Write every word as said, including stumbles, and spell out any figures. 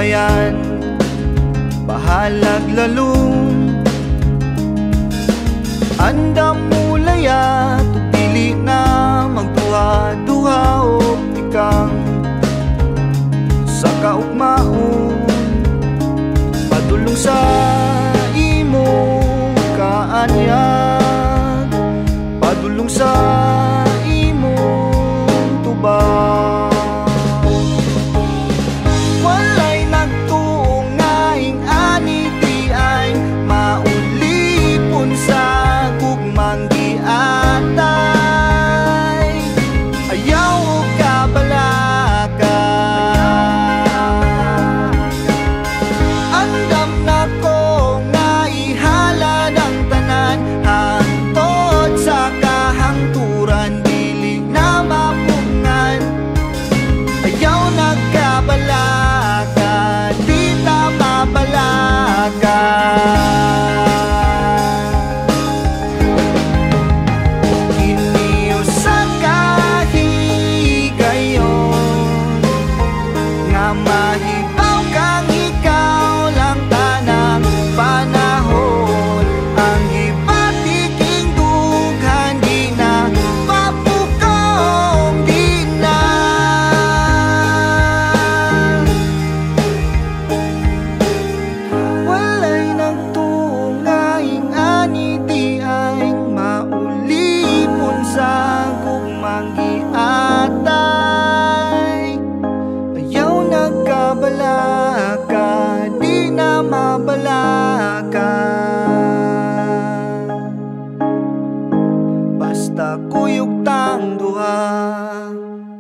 bayan bahalag lalong andam mulaya tupili na magduha-duha o ikang sa kaugmaon padulong sa imo kaanyag padulong sa imo tubag. Walay nagtuong nga ing-ani di ay maulipon sa gugmang giatay ayaw o kabalaka andam na ko nga ihalad ang tanan hangtod sa kahangturan dili na mapungan ayaw nagkabalaka di ta mabalaka. Mahibaw kang ikaw lang tanang panahon ang ipatiking dughan di na papukong di na walay nagtuong nga ing-ani di ay maulipon sa gugmang giatay ayaw nagkabalaka di na mabalaka basta kuyog tang duha.